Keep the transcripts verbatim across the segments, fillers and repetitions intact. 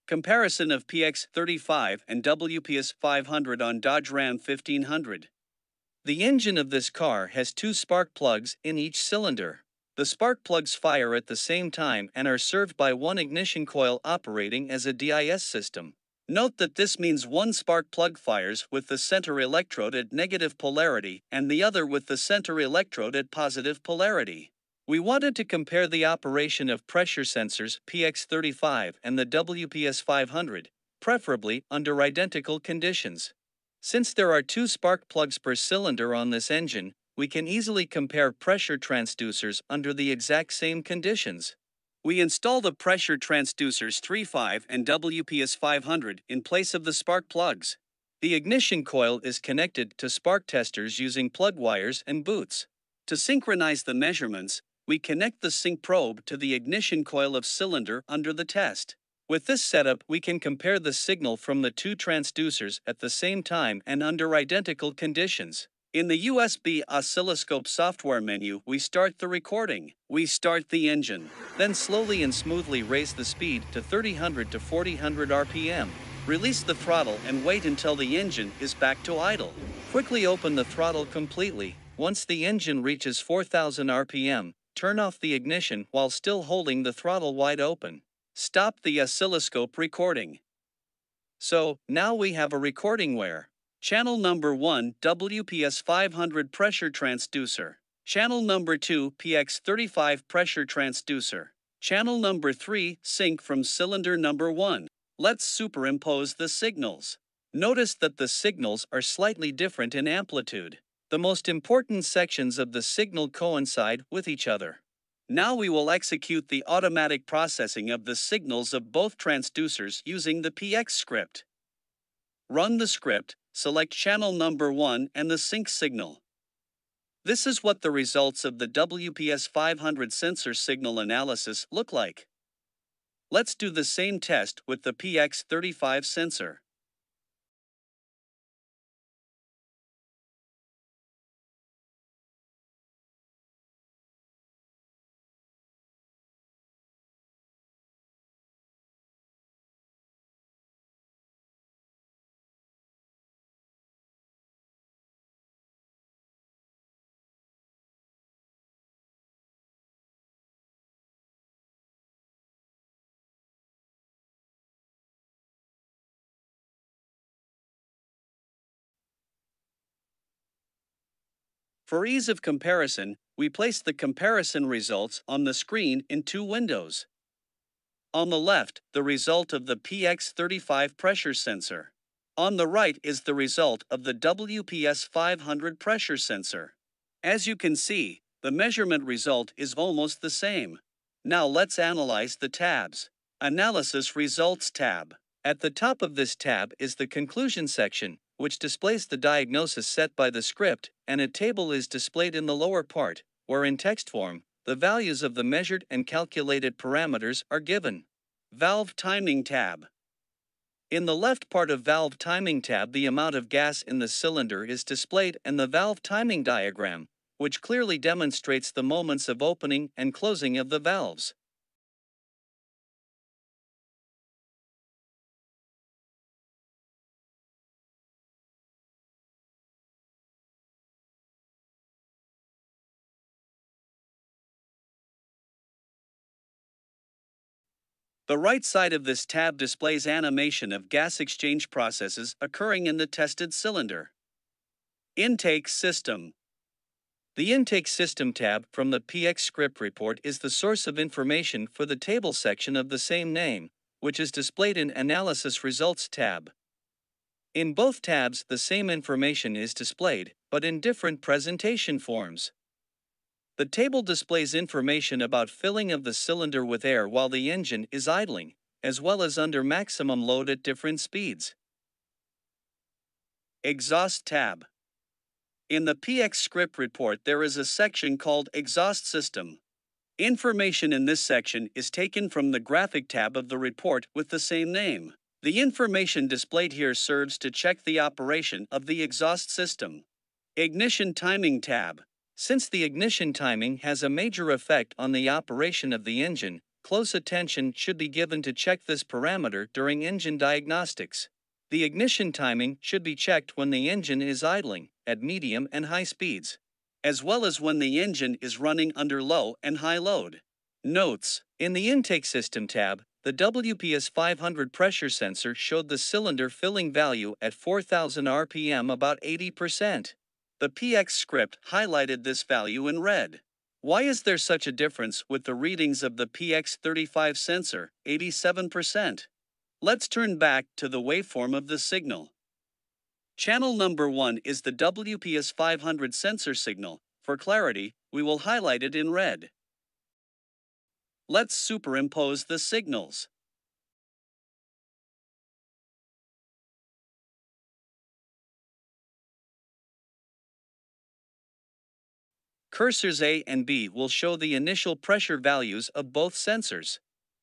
Comparison of P X thirty-five and W P S five hundred on Dodge Ram fifteen hundred. The engine of this car has two spark plugs in each cylinder. The spark plugs fire at the same time and are served by one ignition coil operating as a D I S system. Note that this means one spark plug fires with the center electrode at negative polarity and the other with the center electrode at positive polarity. We wanted to compare the operation of pressure sensors P X thirty-five and the W P S five hundred, preferably under identical conditions. Since there are two spark plugs per cylinder on this engine, we can easily compare pressure transducers under the exact same conditions. We install the pressure transducers thirty-five and W P S five hundred in place of the spark plugs. The ignition coil is connected to spark testers using plug wires and boots. To synchronize the measurements, we connect the sync probe to the ignition coil of cylinder under the test. With this setup, we can compare the signal from the two transducers at the same time and under identical conditions. In the U S B oscilloscope software menu, we start the recording. We start the engine, then slowly and smoothly raise the speed to thirty hundred to forty hundred R P M. Release the throttle and wait until the engine is back to idle. Quickly open the throttle completely. Once the engine reaches four thousand R P M, turn off the ignition while still holding the throttle wide open. Stop the oscilloscope recording. So, now we have a recording where channel number one W P S five hundred pressure transducer, channel number two P X thirty-five pressure transducer, channel number three sync from cylinder number one. Let's superimpose the signals. Notice that the signals are slightly different in amplitude. The most important sections of the signal coincide with each other. Now we will execute the automatic processing of the signals of both transducers using the P X script. Run the script, select channel number one and the sync signal. This is what the results of the W P S five hundred sensor signal analysis look like. Let's do the same test with the P X thirty-five sensor. For ease of comparison, we place the comparison results on the screen in two windows. On the left, the result of the P X thirty-five pressure sensor. On the right is the result of the W P S five hundred pressure sensor. As you can see, the measurement result is almost the same. Now let's analyze the tabs. Analysis Results tab. At the top of this tab is the conclusion section, which displays the diagnosis set by the script, and a table is displayed in the lower part, where in text form, the values of the measured and calculated parameters are given. Valve Timing tab. In the left part of Valve Timing tab, the amount of gas in the cylinder is displayed and the valve timing diagram, which clearly demonstrates the moments of opening and closing of the valves. The right side of this tab displays animation of gas exchange processes occurring in the tested cylinder. Intake System. The Intake System tab from the P X script report is the source of information for the table section of the same name, which is displayed in Analysis Results tab. In both tabs, the same information is displayed, but in different presentation forms. The table displays information about filling of the cylinder with air while the engine is idling, as well as under maximum load at different speeds. Exhaust tab. In the P X script report, there is a section called Exhaust System. Information in this section is taken from the Graphic tab of the report with the same name. The information displayed here serves to check the operation of the exhaust system. Ignition Timing tab. Since the ignition timing has a major effect on the operation of the engine, close attention should be given to check this parameter during engine diagnostics. The ignition timing should be checked when the engine is idling, at medium and high speeds, as well as when the engine is running under low and high load. Notes: in the Intake System tab, the W P S five hundred pressure sensor showed the cylinder filling value at four thousand R P M about eighty percent. The P X script highlighted this value in red. Why is there such a difference with the readings of the P X thirty-five sensor, eighty-seven percent? Let's turn back to the waveform of the signal. Channel number one is the W P S five hundred sensor signal. For clarity, we will highlight it in red. Let's superimpose the signals. Cursors A and B will show the initial pressure values of both sensors.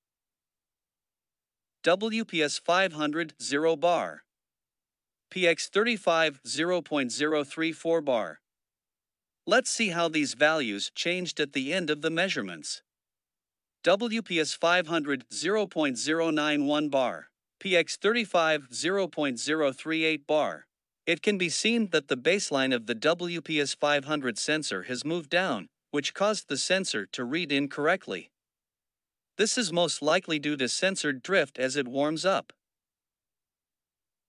W P S five hundred zero bar. P X thirty-five zero point zero three four bar. Let's see how these values changed at the end of the measurements. W P S five hundred zero point zero nine one bar. P X thirty-five zero point zero three eight bar. It can be seen that the baseline of the W P S five hundred sensor has moved down, which caused the sensor to read incorrectly. This is most likely due to sensor drift as it warms up.